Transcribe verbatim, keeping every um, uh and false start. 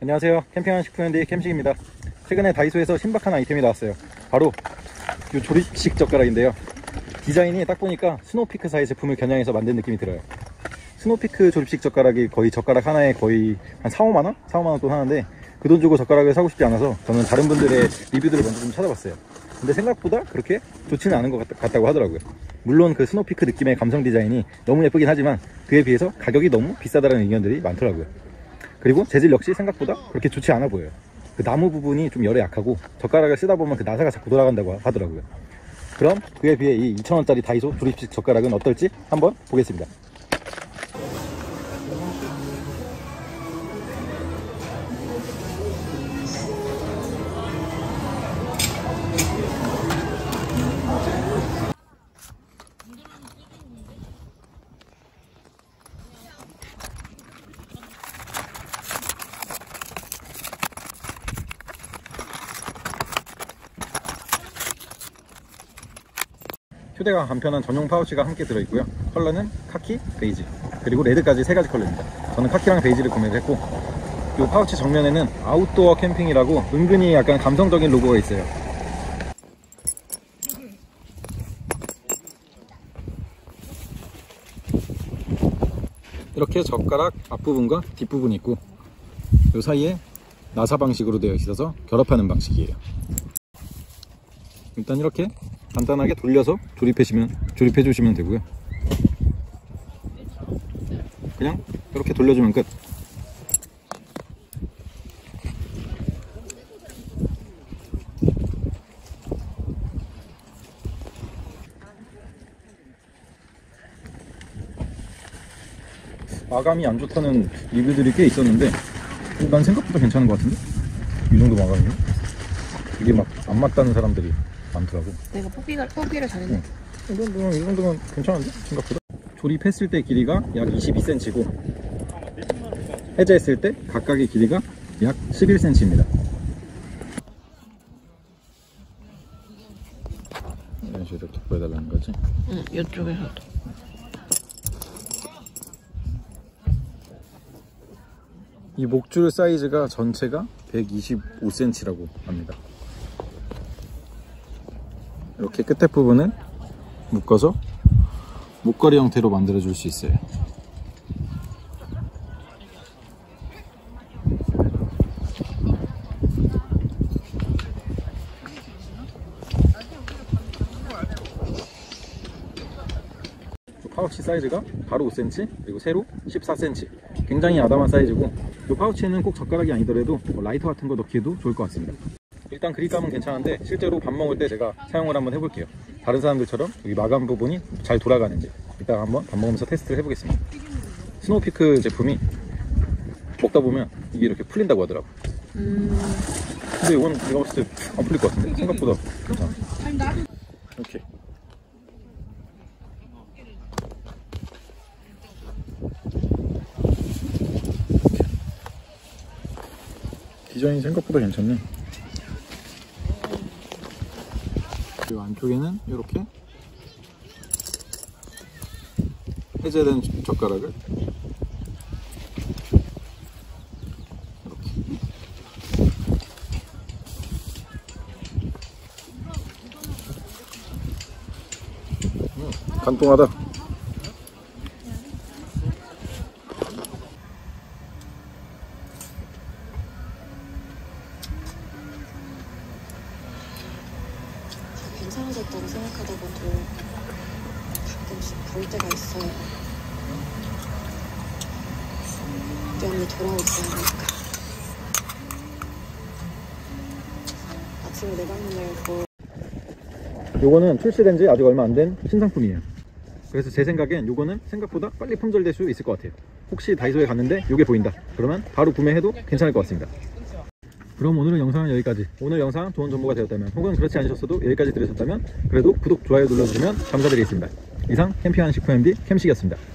안녕하세요. 캠핑하는 식품현대 캠식입니다. 최근에 다이소에서 신박한 아이템이 나왔어요. 바로 이 조립식 젓가락인데요. 디자인이 딱 보니까 스노우피크사의 제품을 겨냥해서 만든 느낌이 들어요. 스노우피크 조립식 젓가락이 거의 젓가락 하나에 거의 한 사, 오만 원? 사, 오만 원 돈 하는데 그 돈 주고 젓가락을 사고 싶지 않아서 저는 다른 분들의 리뷰들을 먼저 좀 찾아봤어요. 근데 생각보다 그렇게 좋지는 않은 것 같다고 하더라고요. 물론 그 스노우피크 느낌의 감성 디자인이 너무 예쁘긴 하지만 그에 비해서 가격이 너무 비싸다는 의견들이 많더라고요. 그리고 재질 역시 생각보다 그렇게 좋지 않아 보여요. 그 나무 부분이 좀 열에 약하고 젓가락을 쓰다 보면 그 나사가 자꾸 돌아간다고 하더라고요. 그럼 그에 비해 이 이천 원짜리 다이소 조립식 젓가락은 어떨지 한번 보겠습니다. 휴대가 간편한 전용 파우치가 함께 들어있고요. 컬러는 카키, 베이지, 그리고 레드까지 세 가지 컬러입니다. 저는 카키랑 베이지를 구매를 했고, 이 파우치 정면에는 아웃도어 캠핑이라고 은근히 약간 감성적인 로고가 있어요. 이렇게 젓가락 앞부분과 뒷부분이 있고 이 사이에 나사 방식으로 되어 있어서 결합하는 방식이에요. 일단 이렇게 간단하게 돌려서 조립해주시면, 조립해 주시면 되고요. 그냥 이렇게 돌려주면 끝. 마감이 안 좋다는 리뷰들이 꽤 있었는데 난 생각보다 괜찮은 것 같은데? 이 정도 마감이면? 이게 막 안 맞다는 사람들이 많더라고. 내가 뽑기가, 뽑기를 잘했네. 응. 이 정도면, 이 정도면 괜찮은데? 생각보다. 조립했을 때 길이가 약 이십이 센티미터고 해제했을 때 각각의 길이가 약 십일 센티미터입니다. 이런 식으로 이렇게 보여달라는 거지? 응, 이쪽에서도. 이 목줄 사이즈가 전체가 백이십오 센티미터라고 합니다. 이렇게 끝에 부분은 묶어서 목걸이 형태로 만들어 줄 수 있어요. 파우치 사이즈가 바로 오 센티미터, 그리고 세로 십사 센티미터. 굉장히 아담한 사이즈고 이 파우치는 꼭 젓가락이 아니더라도 뭐 라이터 같은 거 넣기에도 좋을 것 같습니다. 일단 그립감은 괜찮은데 실제로 밥 먹을 때 제가 사용을 한번 해볼게요. 다른 사람들처럼 여기 마감 부분이 잘 돌아가는지 이따가 한번 밥 먹으면서 테스트를 해보겠습니다. 스노우피크 제품이 먹다 보면 이게 이렇게 풀린다고 하더라고. 음... 근데 이건 내가 봤을 때 안 풀릴 것 같은데 생각보다 괜찮아. 이렇게 디자인이 생각보다 괜찮네. 그리고 안쪽에는 이렇게 해제된 젓가락을 이렇게 음, 간통하다. 괜찮아졌다고 생각하다가도 가끔씩 볼 때가 있어요. 염이 돌아오지 않을까. 아침에 내 방문 열고. 요거는 출시된 지 아직 얼마 안 된 신상품이에요. 그래서 제 생각엔 요거는 생각보다 빨리 품절될 수 있을 것 같아요. 혹시 다이소에 갔는데 요게 보인다 그러면 바로 구매해도 괜찮을 것 같습니다. 그럼 오늘은 영상은 여기까지. 오늘 영상 좋은 정보가 되었다면 혹은 그렇지 않으셨어도 여기까지 들으셨다면 그래도 구독, 좋아요 눌러주시면 감사드리겠습니다. 이상 캠핑하는 식품 엠디 캠식이었습니다.